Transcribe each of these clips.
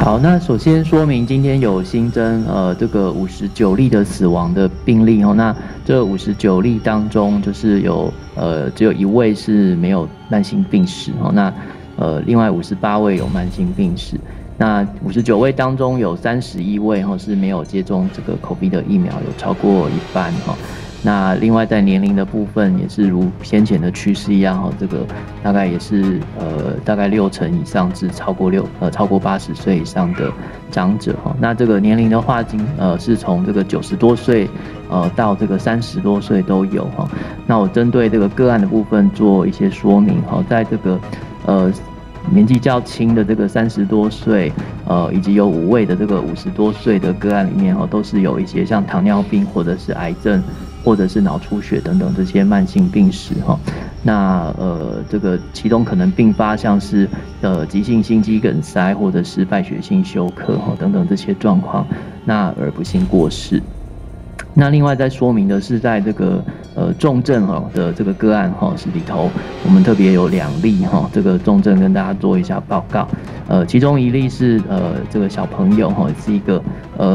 好，那首先说明今天有新增这个59例的死亡的病例哦。那这59例当中，就是只有1位是没有慢性病史哦。那另外58位有慢性病史。那59位当中有31位是没有接种这个 COVID 的疫苗，有超过一半哈。那另外在年龄的部分也是如先前的趋势一样哈，这个大概也是大概60%以上至超过80岁以上的长者哈。那这个年龄的话，是从这个90多岁到这个30多岁都有哈。那我针对这个个案的部分做一些说明哈，在这个年纪较轻的这个30多岁，以及有5位的这个50多岁的个案里面都是有一些像糖尿病或者是癌症，或者是脑出血等等这些慢性病史哈。那这个其中可能并发像是急性心肌梗塞或者是败血性休克等等这些状况，那而不幸过世。那另外再说明的是，在这个重症的这个个案是里头，我们特别有2例这个重症跟大家做一下报告。其中1例是这个小朋友是一个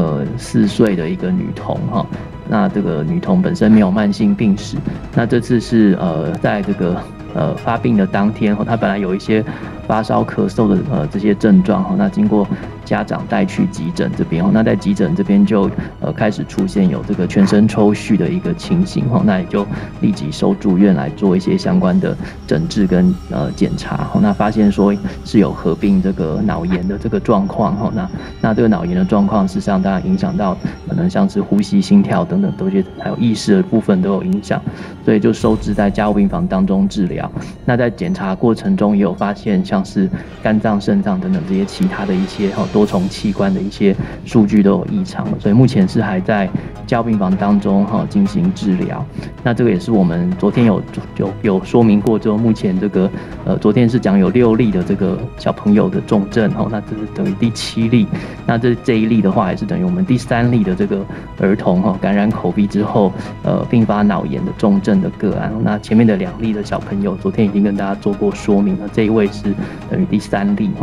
4岁的一个女童哈。那这个女童本身没有慢性病史，那这次是在这个发病的当天她本来有一些发烧咳嗽的这些症状那经过家长带去急诊这边那在急诊这边就开始出现有这个全身抽搐的一个情形那也就立即收住院来做一些相关的诊治跟检查那发现说是有合并这个脑炎的这个状况那这个脑炎的状况事实上当然影响到可能像是呼吸、心跳等等都还有意识的部分都有影响，所以就收治在加护病房当中治疗。那在检查过程中也有发现像是肝脏、肾脏等等这些其他的一些多重器官的一些数据都有异常，所以目前是还在加护病房当中进行治疗。那这个也是我们昨天有说明过之后，目前这个昨天是讲有6例的这个小朋友的重症那这是等于第7例。那这一例的话，也是等于我们第3例的这个儿童感染COVID之后并发脑炎的重症的个案。那前面的2例的小朋友，昨天已经跟大家做过说明了，这一位是等于第3例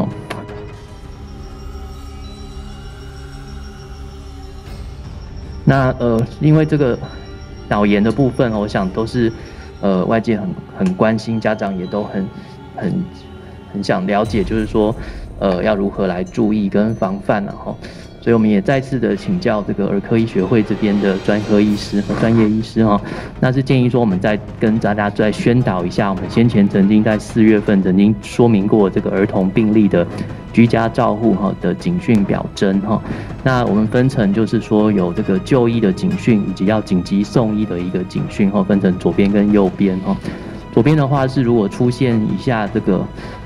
那因为这个脑炎的部分我想都是外界很关心，家长也都很想了解，就是说要如何来注意跟防范所以我们也再次的请教这个儿科医学会这边的专业医师那是建议说我们再跟大家再宣导一下，我们先前曾经在4月份曾经说明过这个儿童病例的居家照护的警讯表征那我们分成就是说有这个就医的警讯，以及要紧急送医的一个警讯分成左边跟右边左边的话是如果出现以下这个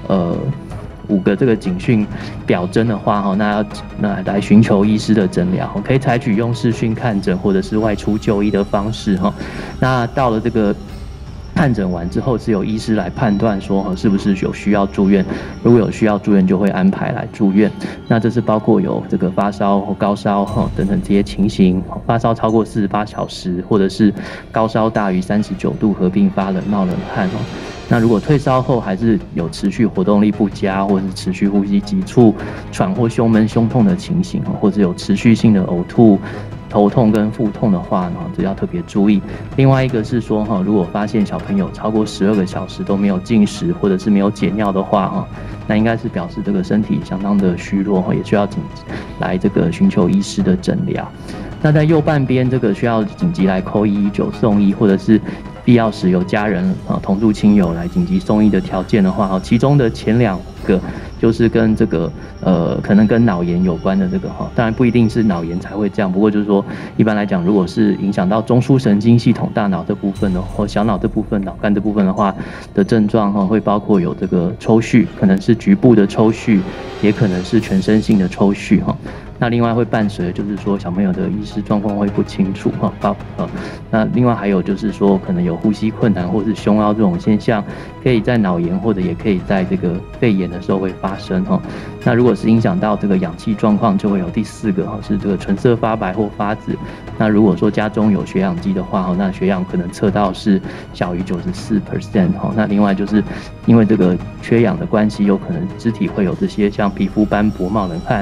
5个这个警讯表征的话那来寻求医师的诊疗可以采取用视讯看诊或者是外出就医的方式那到了这个看诊完之后，是由医师来判断说是不是有需要住院，如果有需要住院就会安排来住院。那这是包括有这个发烧或高烧等等这些情形，发烧超过48小时，或者是高烧大于39度合并发冷冒冷汗那如果退烧后还是有持续活动力不佳，或者是持续呼吸急促、喘或胸闷、胸痛的情形，或者有持续性的呕吐、头痛跟腹痛的话这要特别注意。另外一个是说如果发现小朋友超过12个小时都没有进食，或者是没有解尿的话那应该是表示这个身体相当的虚弱也需要来这个寻求医师的诊疗。那在右半边这个需要紧急来call119送医，或者是必要时有家人同住亲友来紧急送医的条件的话其中的前2个就是跟这个可能跟脑炎有关的这个当然不一定是脑炎才会这样，不过就是说一般来讲，如果是影响到中枢神经系统、大脑这部分的或小脑这部分、脑干这部分的话的症状会包括有这个抽搐，可能是局部的抽搐，也可能是全身性的抽搐那另外会伴随就是说小朋友的意识状况会不清楚那另外还有就是说可能有呼吸困难或是胸凹这种现象，可以在脑炎或者也可以在这个肺炎的时候会发生那如果是影响到这个氧气状况，就会有第4个是这个唇色发白或发紫。那如果说家中有血氧机的话那血氧可能测到是小于94%那另外就是因为这个缺氧的关系，有可能肢体会有这些像皮肤斑驳、冒冷汗、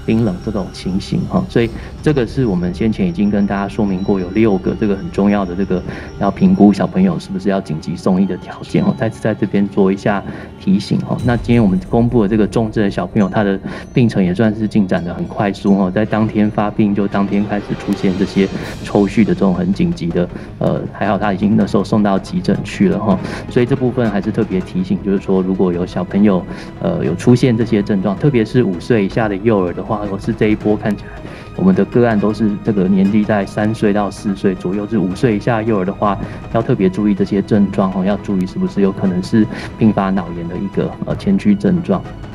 冰冷这种情形哈，所以这个是我们先前已经跟大家说明过，有6个这个很重要的这个要评估小朋友是不是要紧急送医的条件哦，再次在这边做一下提醒哈。那今天我们公布的这个重症的小朋友，他的病程也算是进展的很快速哦，在当天发病就当天开始出现这些抽搐的这种很紧急的，还好他已经那时候送到急诊去了哈，所以这部分还是特别提醒，就是说如果有小朋友有出现这些症状，特别是5岁以下的幼儿的话，或是这一波看起来我们的个案都是这个年纪在3岁到4岁左右，是5岁以下幼儿的话，要特别注意这些症状哦，要注意是不是有可能是并发脑炎的一个前驱症状。